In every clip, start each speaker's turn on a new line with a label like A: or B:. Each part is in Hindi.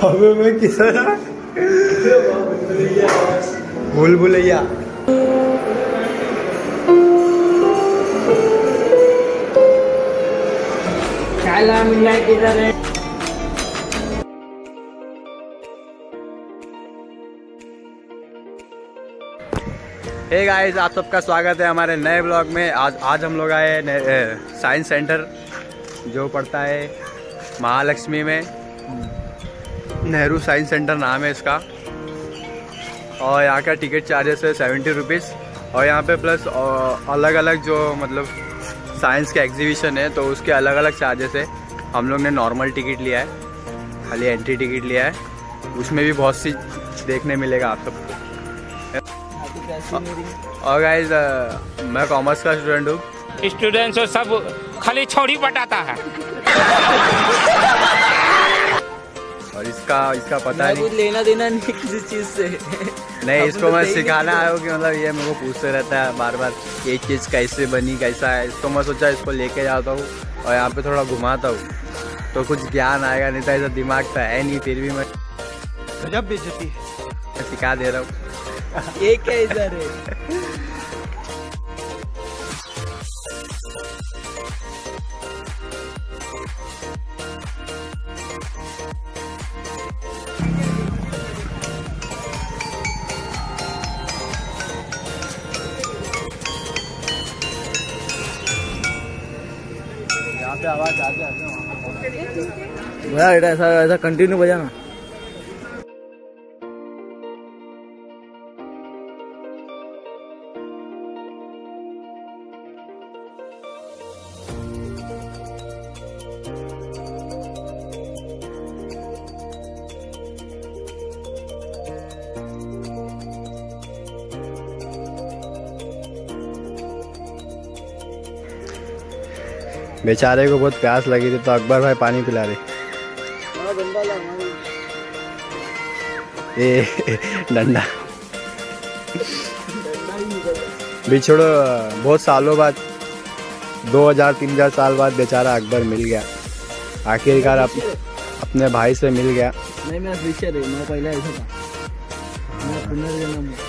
A: अबे मैं किधर भूल भुलैया। किधर है? हे गाइस, आप सबका स्वागत है हमारे नए ब्लॉग में। आज हम लोग आए साइंस सेंटर जो पड़ता है महालक्ष्मी में। नेहरू साइंस सेंटर नाम है इसका। और यहाँ का टिकट चार्जेस है 70 रुपीज़। और यहाँ पे प्लस अलग अलग जो मतलब साइंस के एग्जीबिशन है तो उसके अलग अलग चार्जेस है। हम लोग ने नॉर्मल टिकट लिया है, खाली एंट्री टिकट लिया है। उसमें भी बहुत सी देखने मिलेगा आप सबको। और गाइस, मैं कॉमर्स का स्टूडेंट हूँ।
B: स्टूडेंट्स तो सब खाली छोड़ी बटाता है।
A: और इसका पता नहीं,
C: कुछ लेना देना नहीं किसी चीज से।
A: नहीं, इसको मैं सिखाना आया हूँ कि मतलब ये मेरे को पूछते रहता है बार बार ये चीज़ कैसे बनी, कैसा है। इसको मैं सोचा इसको लेके जाता हूँ और यहाँ पे थोड़ा घुमाता हूँ तो कुछ ज्ञान आएगा। नहीं तो ऐसा दिमाग तो है नहीं, फिर भी मैं
C: गजब बेइज्जती
A: सिखा दे रहा हूँ।
C: ये क्या इधर है?
A: यहाँ पे आवाज आते
C: बजा ऐसा कंटिन्यू बजाना।
A: बेचारे को बहुत प्यास लगी थी तो अकबर भाई पानी पिला रहे। ये डंडा बिछड़ो बहुत सालों बाद, 2000-3000 साल बाद बेचारा अकबर मिल गया आखिरकार। अपने भाई से मिल गया।
C: नहीं, मेरा फ्यूचर है, मैं पहले ऐसा था। मैं पुनर्जन्म हूँ।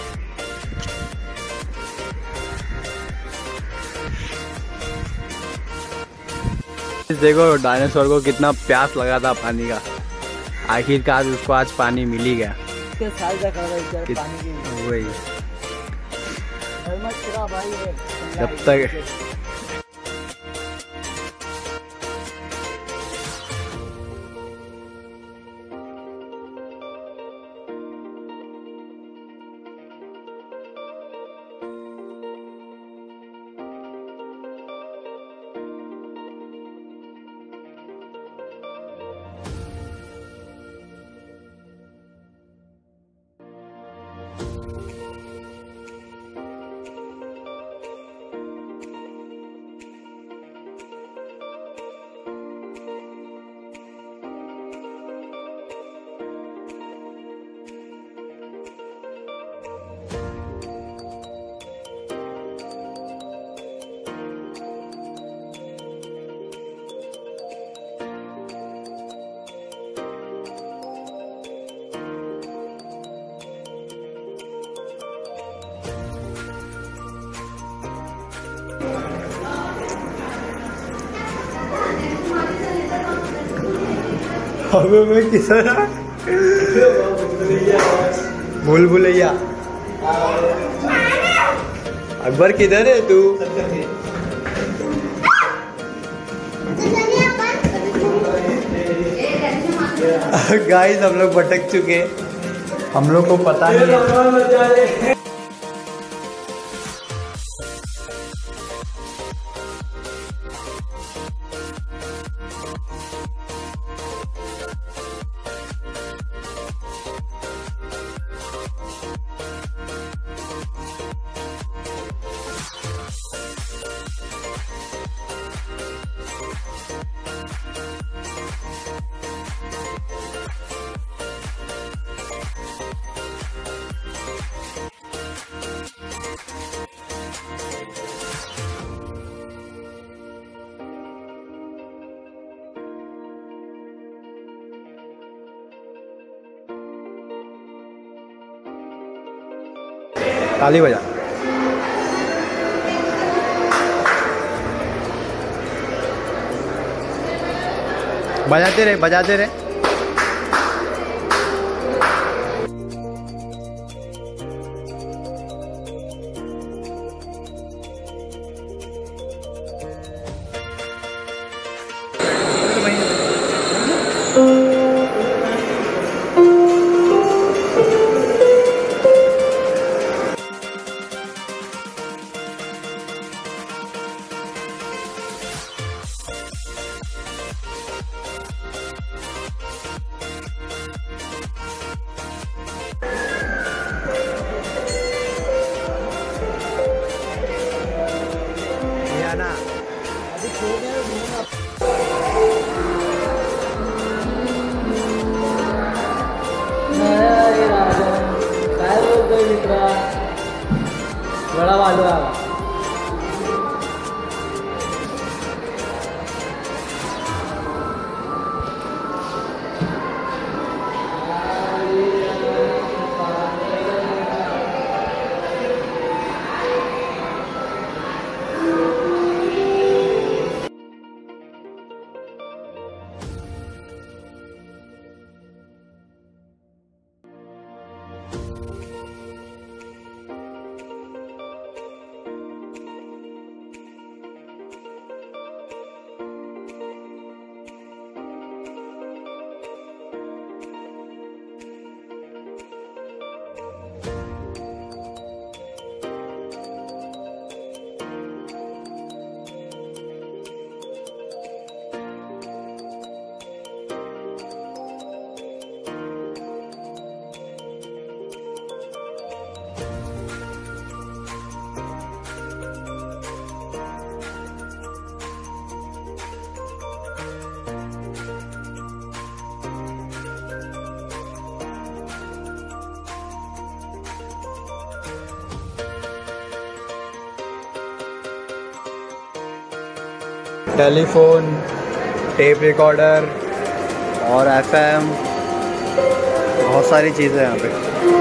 A: देखो डायनासोर को कितना प्यास लगा था पानी का, आखिरकार उसको आज पानी मिल ही गया। वही जब तक अबे मैं किधर भूल भुलैया। अकबर किधर है तू? गाइस, हम लोग भटक चुके, हम लोग को पता नहीं है। ताली बजा। बजाते रहे, बजाते रहे। ना
C: बड़ा वाला
A: टेलीफोन, टेप रिकॉर्डर और एफएम, बहुत सारी चीज़ें यहाँ पे।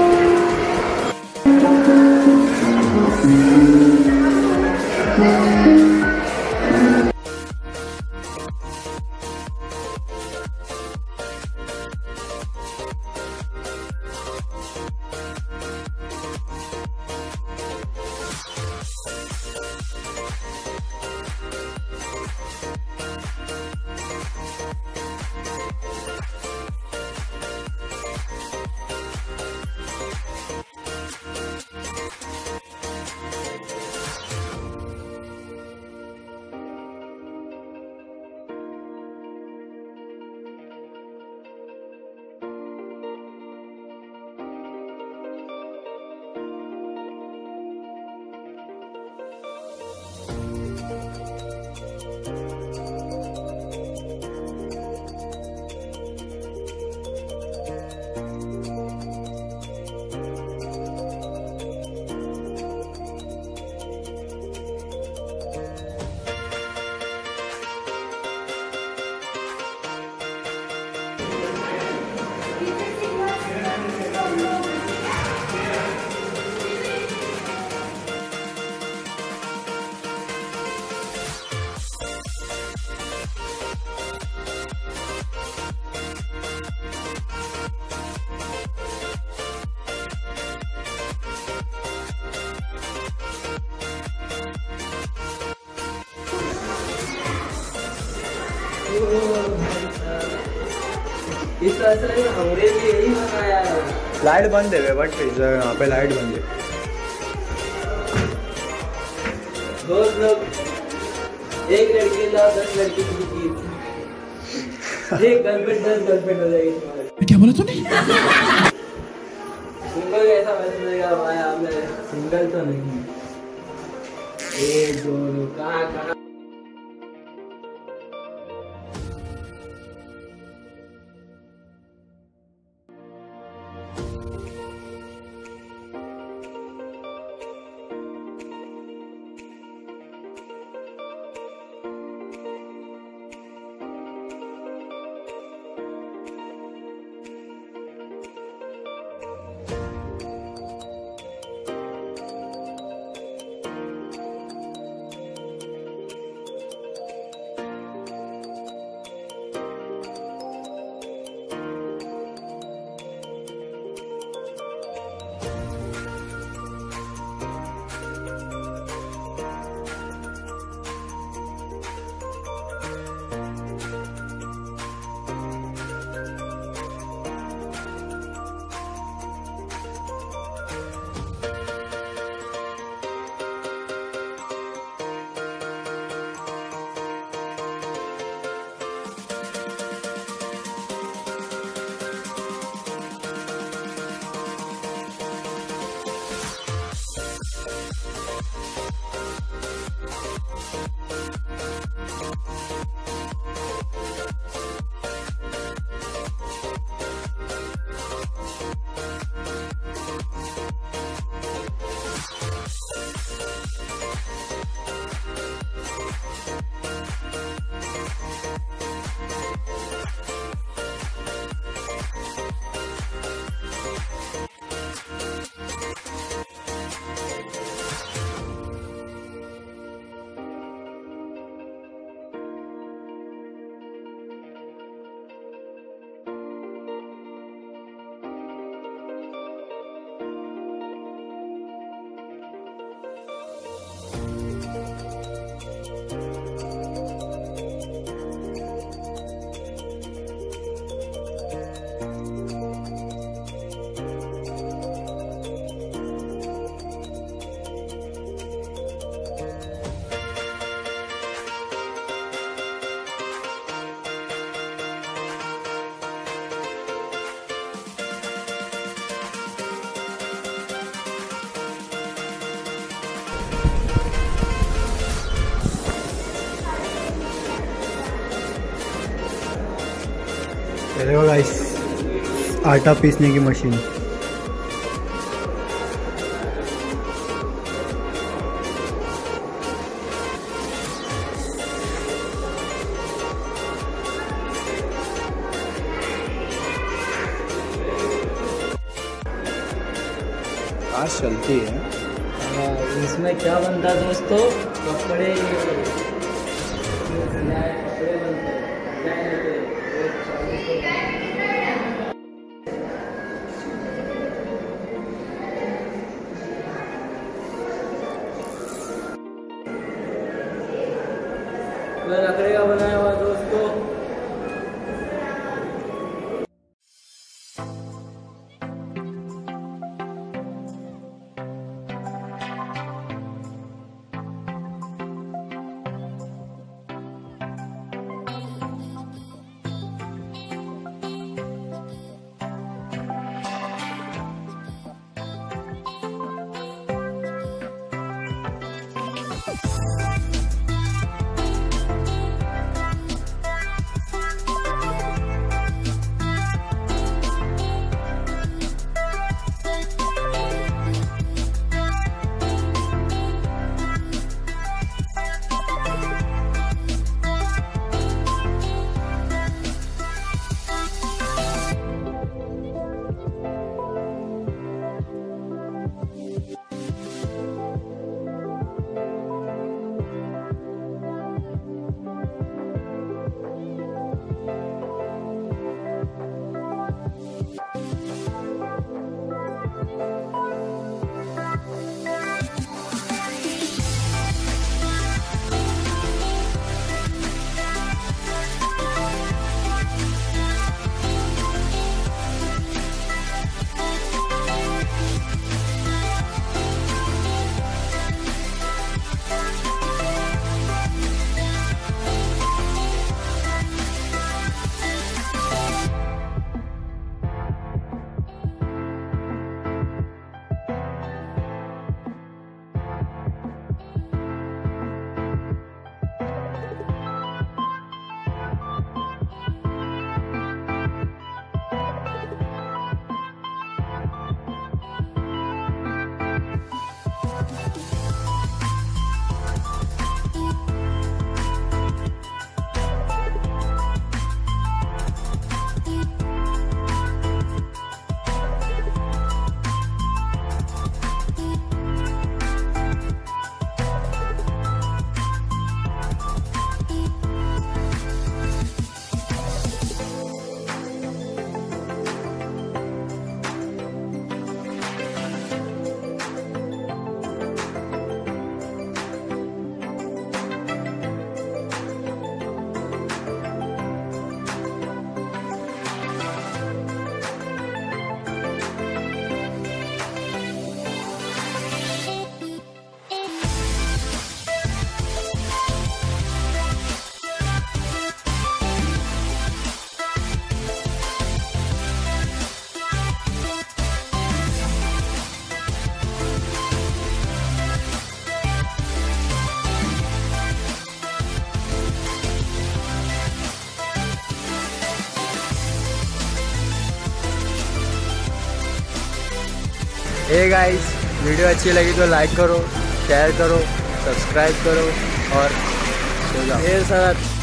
C: इस तरह से हमरे लिए यही बनाया है।
A: लाइट बंद है बट यहाँ पे लाइट बंद है।
C: दोस्त लोग एक लड़के ला 10 लड़की की चीज, एक गर्लफ्रेंड 10 गर्लफ्रेंड हो जाएगी तुम्हारी।
D: क्या बोला तूने?
C: सिंगल ऐसा बचेगा भाई, आपने सिंगल तो नहीं। एक दो कहाँ
A: देखो गाइस, आटा पीसने की मशीन। आज चलती है।
C: इसमें क्या बनता है दोस्तों? कपड़े बनते हैं। लकड़ी का बनाया हुआ दोस्तों।
A: हे गाइस, वीडियो अच्छी लगी तो लाइक करो, शेयर करो, सब्सक्राइब करो और सो जाओ।
C: ढेर सारा